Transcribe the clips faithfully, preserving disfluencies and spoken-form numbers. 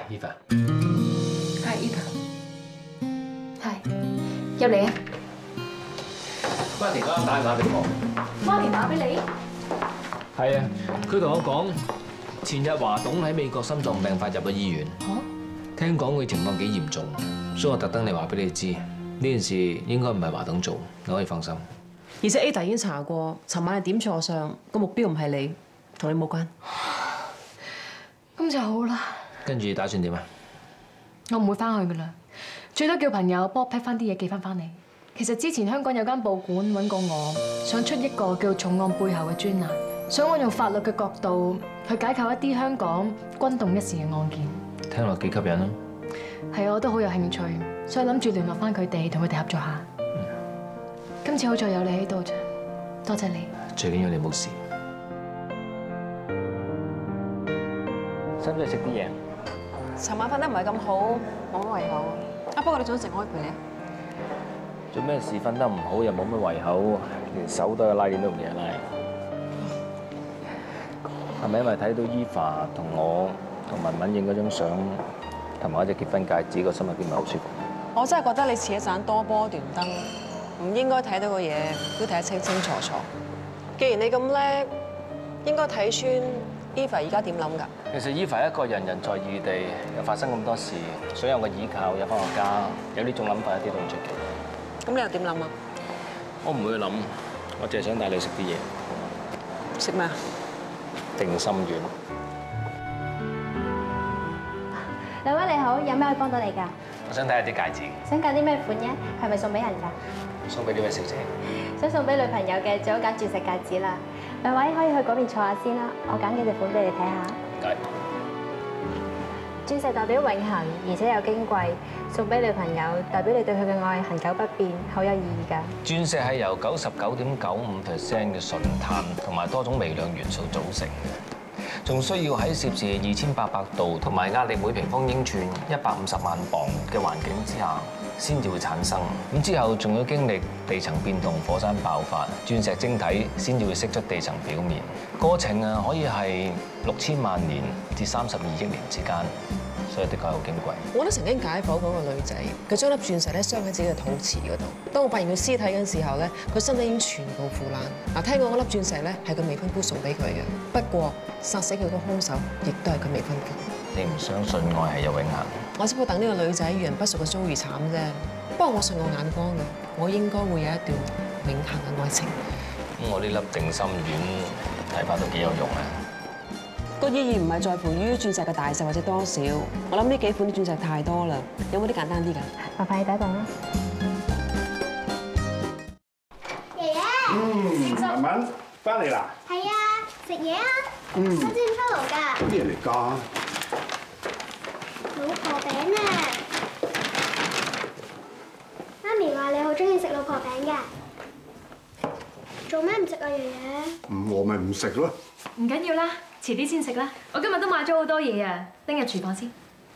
Eva。 係 Eva。係。入嚟啊！ 媽咪啱啱打電話俾我。 媽咪打俾你？ 係啊，佢同我講，前日華董喺美國心臟病發入咗醫院。嚇！聽講佢情況幾嚴重，所以我特登嚟話俾你知，呢件事應該唔係華董做，你可以放心。 而且 Ada 已經查過，尋晚係點錯相，個目標唔係你，同你冇關。 咁就好啦。 跟住打算點啊？ 我唔會翻去噶啦，最多叫朋友幫我 pack 翻啲嘢寄翻翻嚟。其實之前香港有間報館揾過我，想出一個叫重案背後嘅專欄，想我用法律嘅角度去解構一啲香港轟動一時嘅案件。 聽落幾吸引啊！ 係啊，我都好有興趣，所以諗住聯絡翻佢哋，同佢哋合作下。嗯、今次好在有你喺度啫，多謝你。 最緊要你冇事。使唔使食啲嘢？ 尋晚瞓得唔係咁好，冇乜胃口。啊，不過你想食，我可以陪你啊。 做咩事瞓得唔好又冇乜胃口，連手都有拉鏈都唔記得拉。係咪因為睇到 Eva 同我同文文影嗰張相，同埋嗰隻結婚戒指，個心入邊唔係好舒服？ 我真係覺得你似一盞多波斷燈，唔應該睇到個嘢都睇得清清楚楚。既然你咁叻，應該睇穿 Eva 而家點諗㗎？ 其實 Eva 一個人人在異地，又發生咁多事，想有個依靠，有翻個家，有呢種諗法一啲都唔出奇。 咁你又點諗啊？ 我唔會去諗，我淨係想帶你食啲嘢。 食咩啊？ 定心丸。 兩位你好，有咩可以幫到你㗎？ 我想睇下啲戒指。 想揀啲咩款嘅？係咪送俾人㗎？ 送俾呢位小姐。 想送俾女朋友嘅，最好揀鑽石戒指啦。兩位可以去嗰邊坐下先啦，我揀幾隻款俾你睇下。 唔該。 鑽石代表永恆，而且又矜貴，送俾女朋友代表你對佢嘅愛恆久不變，好有意義㗎。 鑽石係由九十九點九五 percent 嘅純碳同埋多種微量元素組成嘅，仲需要喺攝氏二千八百度同埋壓力每平方英寸一百五十萬磅嘅環境之下先至會產生。咁之後仲要經歷地層變動、火山爆發，鑽石晶體先至會釋出地層表面。過程啊可以係六千萬年至三十二億年之間，所以的確係好矜貴。 我都曾經解剖嗰個女仔，佢將粒鑽石咧鑲喺自己嘅肚臍嗰度。當我發現佢屍體嗰陣時候咧，佢身體已經全部腐爛。嗱，聽講嗰粒鑽石咧係佢未婚夫送俾佢嘅，不過殺死佢個兇手亦都係佢未婚夫。 你唔相信愛係有永恆？ 我只不過等呢個女仔遇人不淑嘅遭遇慘啫。不過我信我眼光嘅，我應該會有一段永恆嘅愛情。 咁我呢粒定心丸睇法都幾有用啊！ 個意義唔係在乎於鑽石嘅大細或者多少，我諗呢幾款啲鑽石太多啦，有冇啲簡單啲㗎？ 麻煩你等一等啦。 爺爺。 嗯，文文翻嚟啦。 係啊，食嘢啊。 嗯。 我煎出爐㗎。 咩嚟㗎？ 老婆餅啊！媽咪話你好中意食老婆餅㗎。做咩唔食啊，爺爺？ 唔和咪唔食咯。 唔緊要啦，遲啲先食啦。我今日都買咗好多嘢啊，拎入廚房先。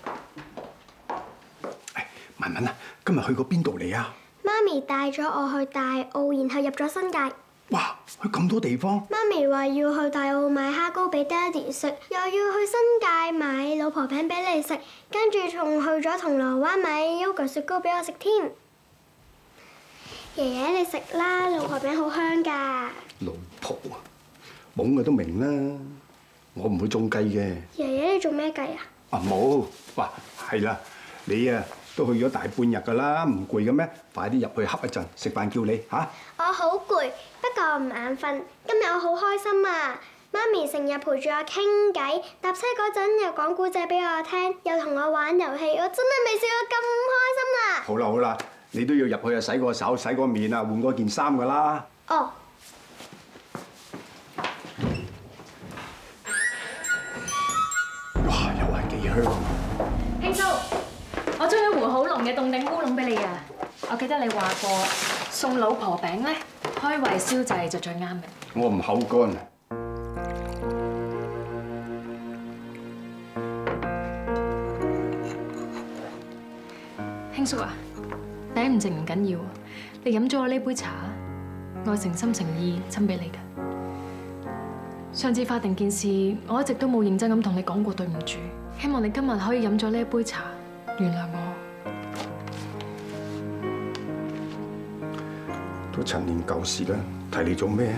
誒，文文啊，今日去過邊度嚟啊？ 媽咪帶咗我去大澳，然後入咗新界。 哇！去咁多地方。 媽咪話要去大澳買蝦膏俾爹哋食，又要去新界買老婆餅俾你食，跟住仲去咗銅鑼灣買 yogurt 雪糕俾我食添。爺爺你食啦，老婆餅好香㗎。 老婆啊，懵嘅都明啦，我唔會中計嘅。 爺爺你做咩計啊？ 啊冇，哇係啦，你啊都去咗大半日㗎啦，唔攰嘅咩？快啲入去瞌一陣，食飯叫你嚇。 我好攰，不過我唔眼瞓。今日我好開心啊！媽咪成日陪住我傾偈，搭車嗰陣又講故仔俾我聽，又同我玩遊戲，我真係未試過咁開心啦！ 好啦好啦，你都要入去啊，洗個手、洗個面啊，換嗰件衫㗎啦。 哦。 哇，又係幾香啊！ 慶叔，我將一壺好濃嘅凍頂烏龍俾你啊！我記得你話過送老婆餅咧，開胃消滯就最啱嘅。 我唔口乾啊！ 慶叔啊，頂唔靜唔緊要，你飲咗我呢杯茶，我誠心誠意斟俾你㗎。 上次法庭件事，我一直都冇認真咁同你講過對唔住。希望你今日可以飲咗呢一杯茶，原諒我。 都陳年舊事啦，提你做咩啊？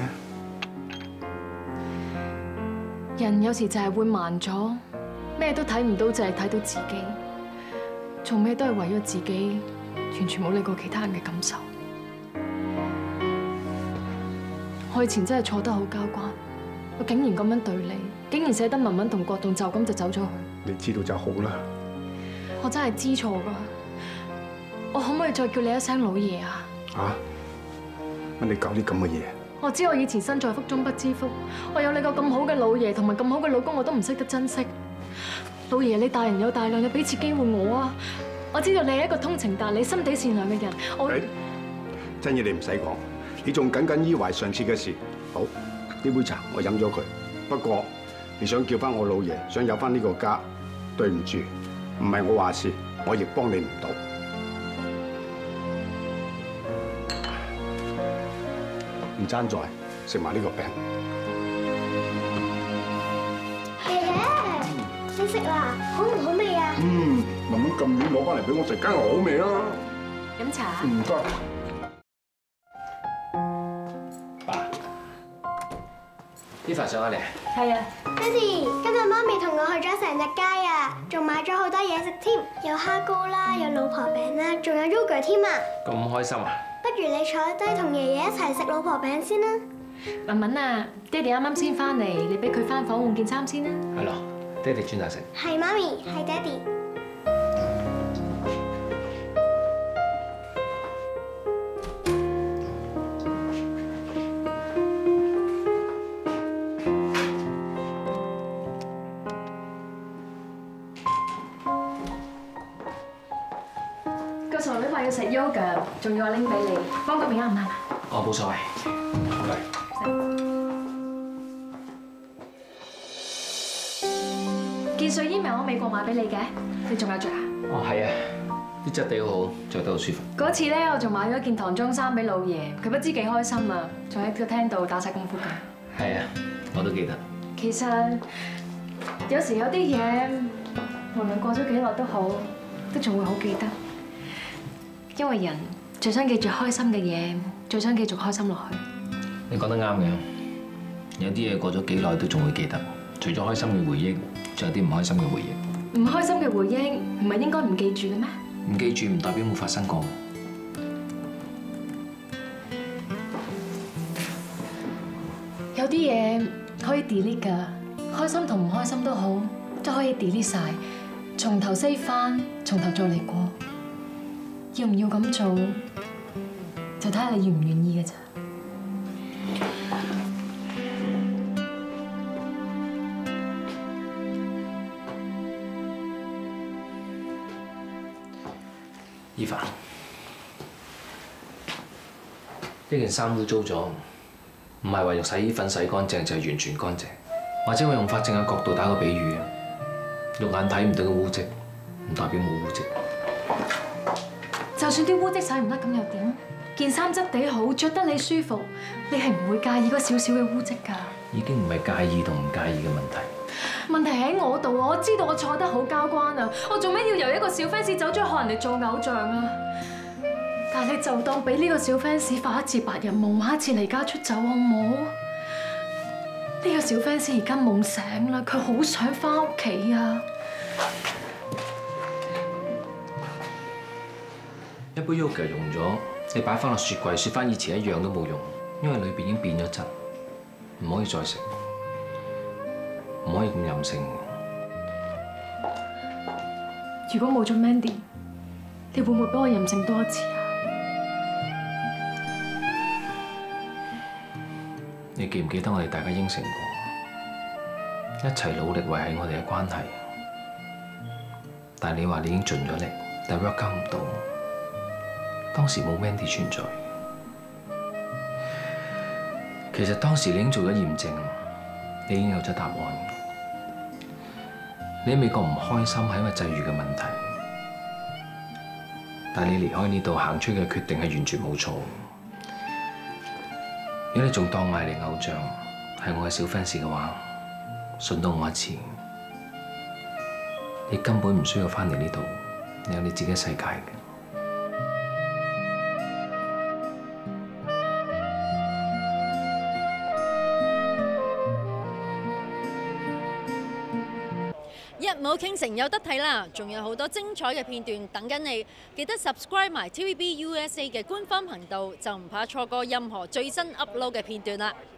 人有時就係會慢咗，咩都睇唔到，就係睇到自己，做咩都係為咗自己，完全冇理過其他人嘅感受。我以前真係錯得好交關，我竟然咁樣對你，竟然捨得文文同國棟就咁就走咗去。 你知道就好啦。 我真係知錯㗎，我可唔可以再叫你一聲老爺啊？ 啊？乜你搞啲咁嘅嘢？ 我知我以前身在福中不知福，我有你個咁好嘅老爺同埋咁好嘅老公，我都唔識得珍惜。老爺，你大人有大量，你俾次機會我啊！我知道你係一個通情達理、心地善良嘅人。我真嘢你唔使講，你仲耿耿於懷上次嘅事。好，呢杯茶我飲咗佢。不過你想叫翻我老爺，想有翻呢個家，對唔住，唔係我話事，我亦幫你唔到。唔爭在食埋呢個餅。 爺爺，你食啦，好唔好味啊？ 嗯，慢慢咁遠攞翻嚟俾我食，梗係好味啦。 飲茶。 唔該。 爸，呢份上咗嚟。 係啊。 爹哋，今日媽咪同我去咗成日街啊，仲買咗好多嘢食添，有蝦膏啦，有老婆餅啦，仲有 yogurt 添啊！ 咁開心啊！ 不如你坐低同爺爺一齊食老婆餅先啦。 文文啊，爹哋啱啱先翻嚟，你俾佢翻房換件衫先啦。 係咯，爹哋轉頭食。 係媽咪，係爹哋。 個傻女話要食 yogurt， 仲要我拎俾你，幫個面啱唔啱啊？ 哦，冇所謂。唔該。 件睡衣咪我美國買俾你嘅，你仲有着啊？ 哦，係啊，啲質地好好，着得好舒服。 嗰次咧，我仲買咗件唐裝衫俾老爺，佢不知幾開心啊，仲喺個廳度打晒功夫㗎。 係啊，我都記得。 其實有時有啲嘢，無論過咗幾耐都好，都仲會好記得。因為人最想記住開心嘅嘢，最想繼續開心落去。 你講得啱嘅，有啲嘢過咗幾耐都仲會記得。除咗開心嘅回憶，仲有啲唔開心嘅回憶。 唔開心嘅回憶，唔係應該唔記住嘅咩？ 唔記住唔代表冇發生過。 有啲嘢可以 delete 㗎，開心同唔開心都好，都可以 delete 晒，從頭 save 翻，從頭再嚟過。要唔要咁做，就睇下你願唔願意嘅咋。 依凡，呢件衫污糟咗，唔係話用洗衣粉洗乾淨就係完全乾淨，或者我用法正嘅角度打個比喻，肉眼睇唔到嘅污漬，唔代表冇污漬。 就算啲污漬洗唔甩咁又點？件衫質地好，着得你舒服，你係唔會介意嗰少少嘅污漬㗎。已經唔係介意同唔介意嘅問題。 問題喺我度啊！我知道我錯得好交關啊！我做咩要由一個小 fans 走咗去學人哋做偶像啊？但係你就當俾呢個小 fans 發一次白日夢，玩一次離家出走好唔好？呢個小 fans 而家夢醒啦，佢好想翻屋企啊！ 一杯 yogurt 溶咗，你擺翻落雪櫃，雪翻以前一樣都冇用，因為裏邊已經變咗質，唔可以再食。唔可以咁任性。 如果冇咗 Mandy， 你會唔會幫我任性多一次啊？ 你記唔記得我哋大家應承過，一齊努力維繫我哋嘅關係？但係你話你已經盡咗力，但係 work out 唔到。當時冇 Mandy 存在，其實當時你已經做咗驗證，你已經有咗答案。你喺美國唔開心係因為際遇嘅問題，但係你離開呢度行出嘅決定係完全冇錯。如果你仲當我係你偶像，係係我嘅小 fans 嘅話，信多我一次，你根本唔需要翻嚟呢度，你有你自己嘅世界嘅。 一舞傾城有得睇啦，仲有好多精彩嘅片段等緊你，記得 subscribe 埋 T V B U S A 嘅官方頻道，就唔怕錯過任何最新 upload 嘅片段啦。